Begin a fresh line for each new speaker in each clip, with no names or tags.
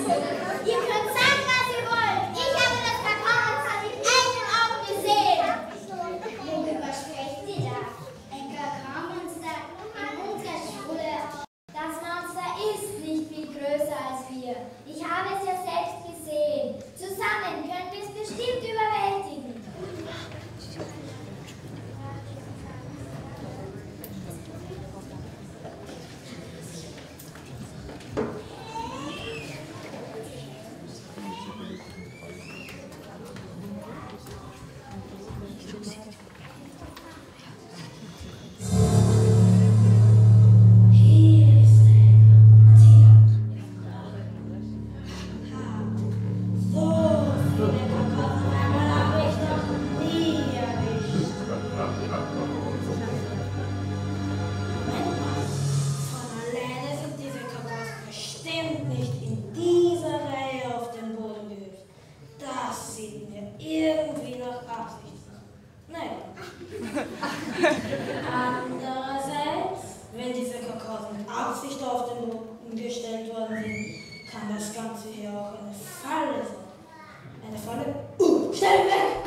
Ihr könnt sagen, was ihr wollt. Ich habe das Kakaomonster mit eigenen Augen gesehen. Worüber sprecht ihr da? Ein Kakaomonster in unserer Schule. Das Monster ist nicht viel größer als wir. Ich habe es ja selbst gesehen. Zusammen können wir es bestimmt überwältigen.
Andererseits, wenn diese Kakaos mit Absicht auf den Boden gestellt worden sind, kann das Ganze hier auch eine Falle sein. Eine Falle? Stell weg!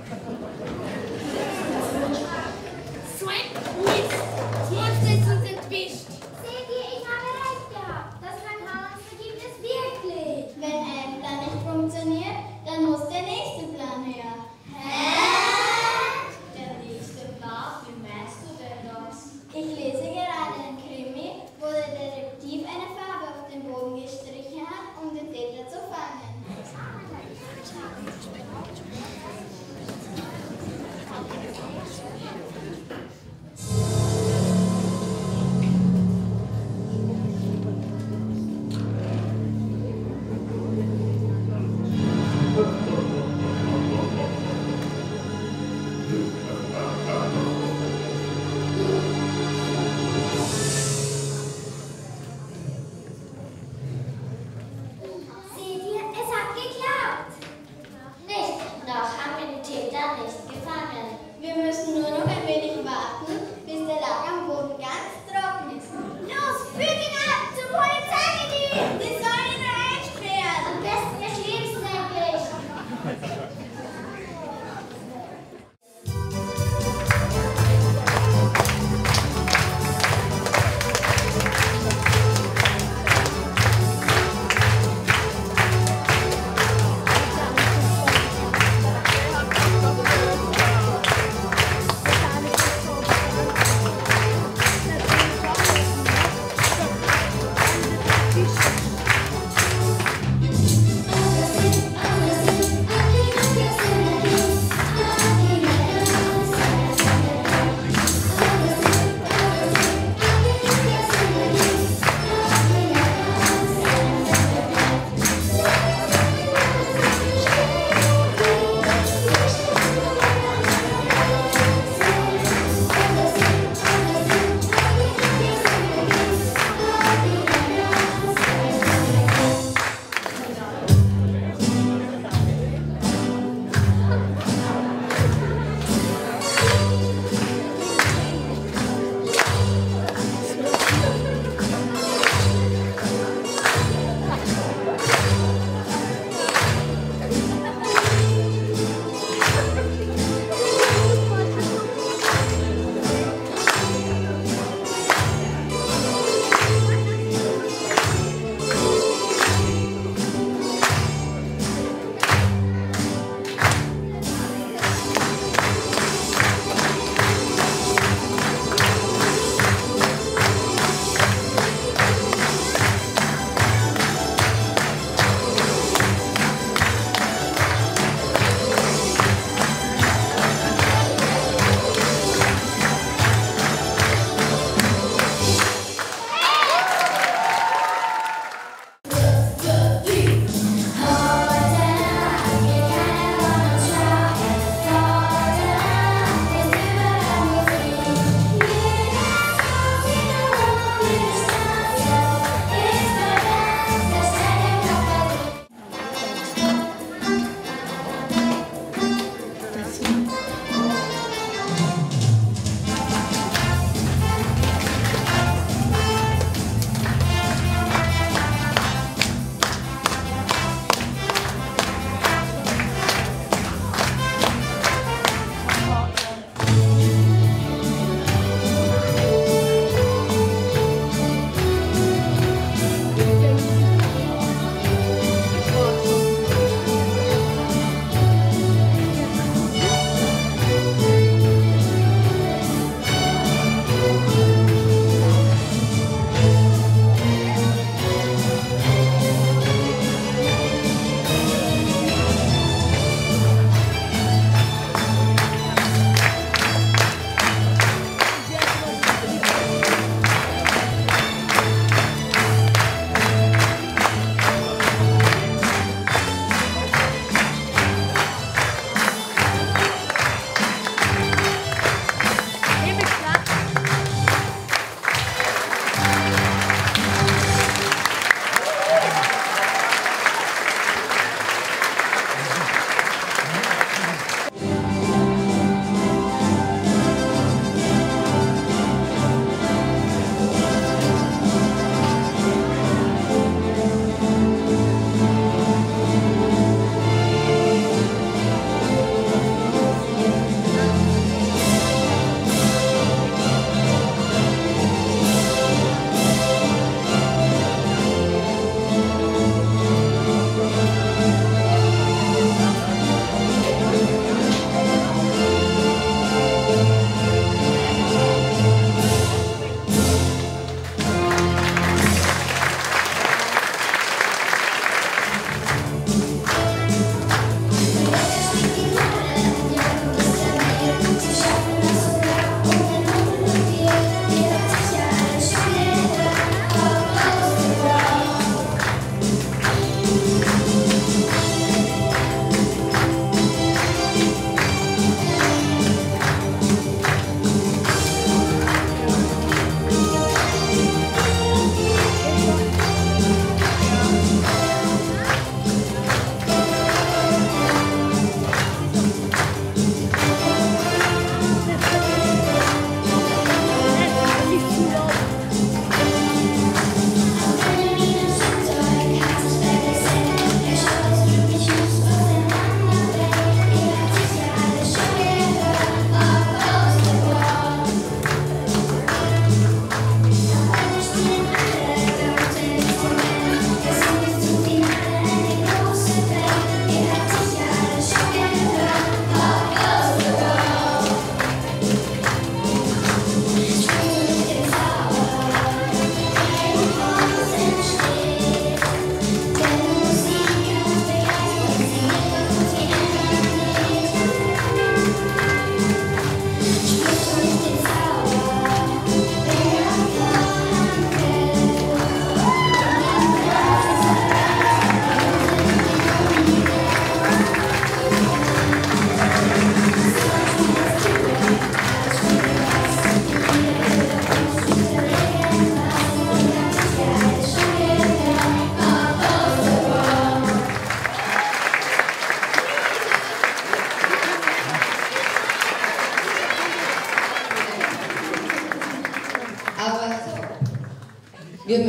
So ein Mist! Das Monster ist uns entwischt. Seht ihr, ich habe recht gehabt. Das Kakaomonster gibt es wirklich. Wenn ein Plan nicht funktioniert, dann muss der nächste Plan her. Hä? Der nächste Plan? Wie meinst du denn das? Ich lese gerade einen Krimi, wo der Detektiv eine Farbe auf den Boden gestrichen hat, um den Täter zu fangen.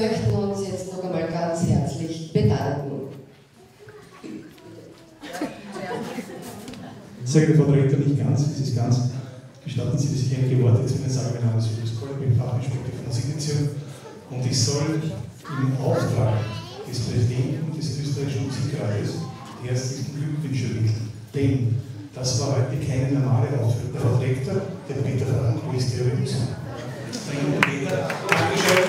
möchten uns jetzt noch einmal ganz herzlich bedanken.
Sehr geehrter Frau Direktor, nicht ganz, es ist ganz. Gestatten Sie, dass ich einige Worte zu Ihnen sage. Mein Name ist Julius Kohl, ich bin Fachinspektor für Musikerziehung und ich soll im Auftrag des Präsidenten des österreichischen Musikrates die herzlichen Glückwünsche richten. Denn das war heute keine normale Aufführung. Der Frau Direktor, der Peter Frank, wo ist der übrigens? Dankeschön.